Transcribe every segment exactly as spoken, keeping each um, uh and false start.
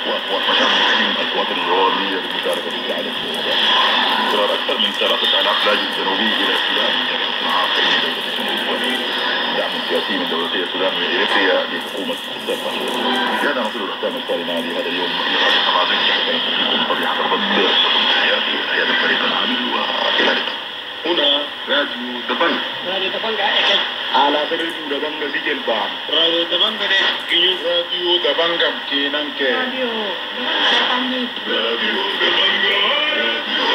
ومشاركهم القوات الجوية بالمشاركة في مساعدة السودان. إصرار أكثر من ثلاثة آلاف لاجئ جنوبي إلى السودان من جميع الصناعات من دولة السودان. دعم سياسي من دولتي السودان وإريتريا لحكومة السلطة. بهذا نصل الختام السالنا لهذا اليوم من راديو النماذج. كانت فيكم طبيعة الرد تحياتي وتحيات الفريق العامل وإلى اللقاء. هنا راديو دبنج. راديو دبنج أكيد. على راديو دبنج سجل بام. راديو دبنج ده كيو. راديو دبنج كينان كي. راديو دبنج. راديو دبنج. راديو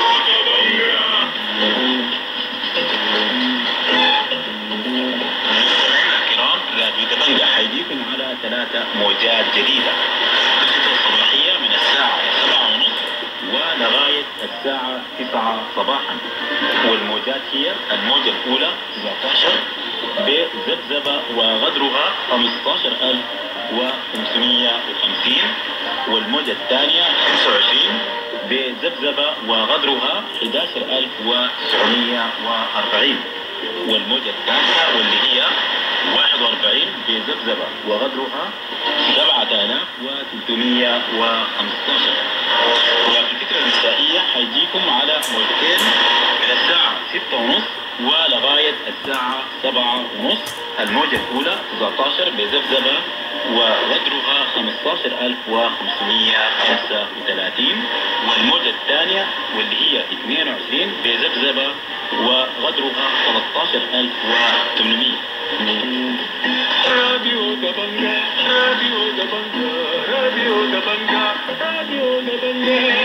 الكرام، راديو دبنجة حيجيكم على ثلاثة موجات جديدة تبدأ الصباحية من الساعة سبعة ونصف ولغاية الساعة تسعة صباحا. والموجات هي الموجة الأولى سبعة عشر بذبذبة وغدرها خمسة عشر ألف وخمسمائة وخمسين، والموجة الثانية خمسة وعشرين بذبذبة وغدرها أحد عشر ألف وتسعمائة وأربعين، والموجة الثالثة واللي هي واحد وأربعين بذبذبة وغدرها سبعة آلاف وثلاثمائة وخمسة عشر. وفي الفترة المسائية حيجيكم على موجتين من الساعة ستة ونصف ولغاية الساعة سبعة ونصف. الموجة الأولى تسعة عشر بذبذبة وغدرها خمسة عشر ألف وخمسمائة وخمسة وثلاثين، والموجة الثانية واللي هي اثنين وعشرين بذبذبة وغدرها ثلاثة عشر ألف وثمانمائة. راديو دبنجة. راديو دبنجة. راديو دبنجة. راديو دبنجة.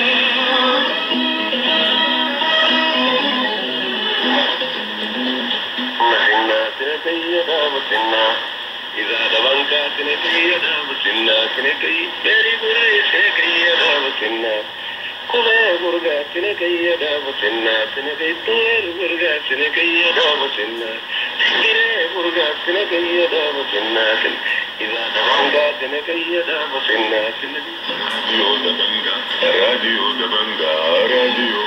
مسنا سنكيدا مسنا إذا دبنكا سنكيدا مسنا سنكي بيري بوري سنكيدا مسنا كوبا برغا سنكيدا مسنا سنكي تور برغا سنكيدا مسنا تكبيري برغا سنكيدا مسنا إذا دبنكا سنكيدا مسنا سنكي راديو دبنجة. راديو دبنجة. راديو